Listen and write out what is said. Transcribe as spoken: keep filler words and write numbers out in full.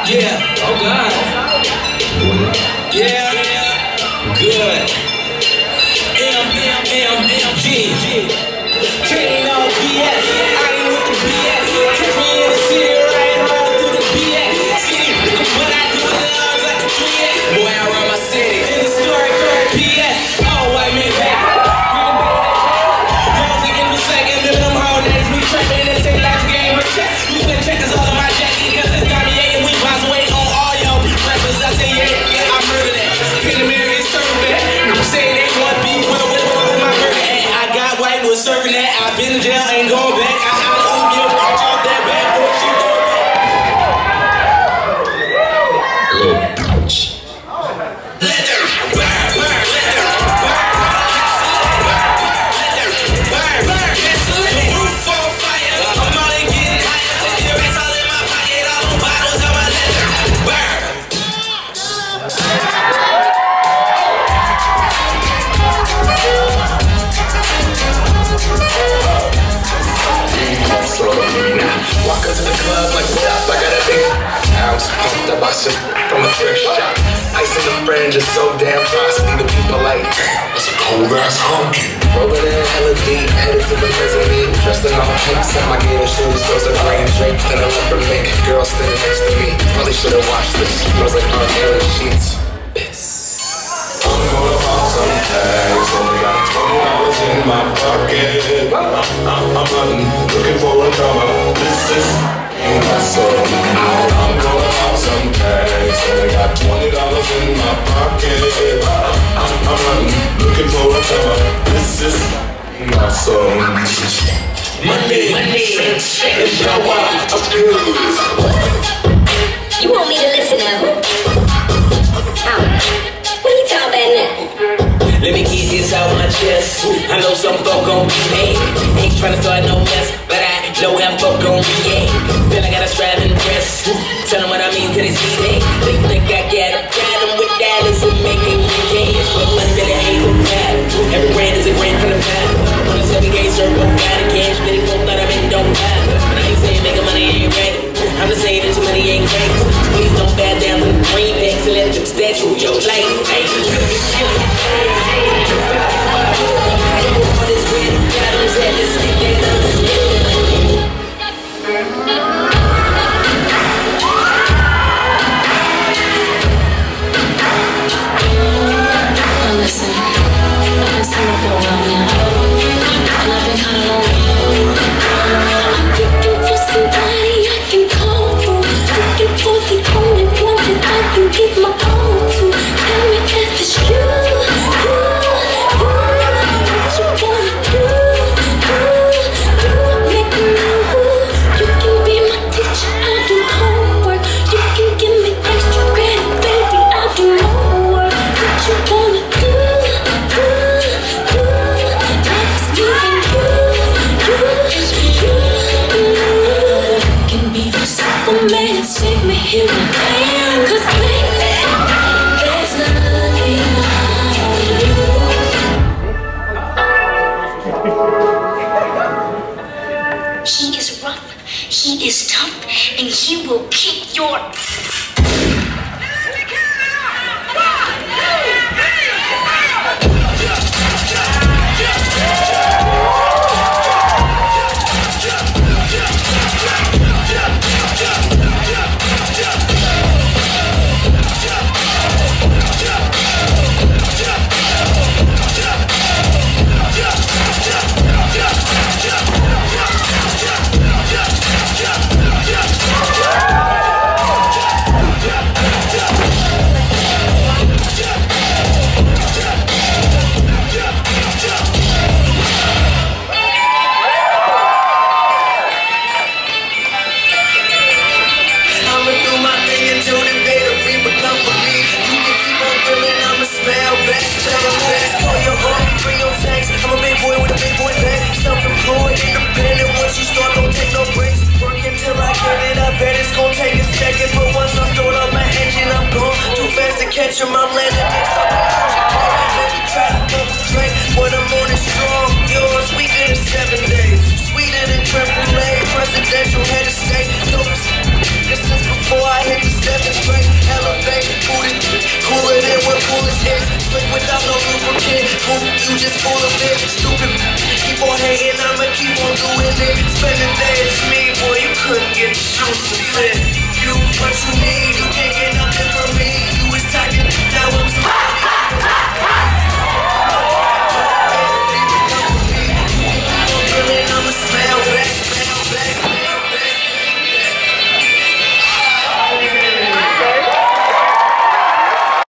Yeah, oh God. Yeah, good. M, M, M, M, G. Chain on B S. I ain't with the B S. Catch me in the city, right hard through the B S. See, what I do with love like the three S. Boy, I run my city. In the story, P S. All white men back. Y'all taking the second, living them whole days. We trapping and say last game or check. We been checkers all of my jacket, cause it's got me eight and we bounce away on all y'all rappers. I say, yeah, yeah, I murder that. Pin the mirror and serve that. Say they want beef, well, with my murder at. I got white, was serving that. I've been in jail, ain't going back. I I don't give a fuck off that bad boy, she going back. Little bitch. Let her burn, burn, let her burn, burn, let her burn, burn, the roof on fire. I'm only getting higher. The rest all in my pocket, all them bottles on my leather. Burn. Walk into the club like what's up, I got a big ounce pumped. I bought some from a thrift shop. Ice in the fringe is so damn frosty. The people like, that's a cold ass honky. Rolling in hella deep, headed to the mezzanine. Dressed in all pinks and my gator shoes. Those are green draped in a leopard mink. Girl standing next to me. Probably should've washed this. Smells like our daily sheets. I'm gonna pop some tags. Only got twenty dollars in my pocket. I'm, I'm, I'm hunting, looking for a drama. This is my song. I'm gonna pop some tags. Only got twenty dollars in my pocket. I'm, I'm, I'm hunting, looking for a drama. This is my song. Money, money, and power of girls. You want me to listen now? Oh. What you talking about now? Let me get this out my chest. I know some folk gon' be mad. Ain't tryna start no mess, but I know how folk gon' react. Then I gotta strive and press. Tell them what I mean, cause they see that. They think I got a problem with dollars and making cash. But one that I ain't gon' cry. Every brand is a brand from the five. On the seven gauge circle, got a cash. Many folk thought I been don't buy. But I ain't saying making money ain't right. I'm just saying that your money ain't crazy. Please don't bow down to the greenbacks and let them statue your life. Hey, all this red bottoms at this thing they Now listen, I've been single for a while now, and I've been kinda lonely. I'm looking for somebody I can call for, looking for the only one that I can give my all to. Tell me if it's you, you, you. What you wanna do, do, do. Make me move. You can be my teacher, I'll do homework. You can give me extra credit, baby, I'll do more work. What you wanna do, do, do. That's me and you, you, you, you. Can be the Superman and save me here and there. Cause baby, there's nothing I'll do. He is rough, he is tough, and he will kick your... listen, you what you need.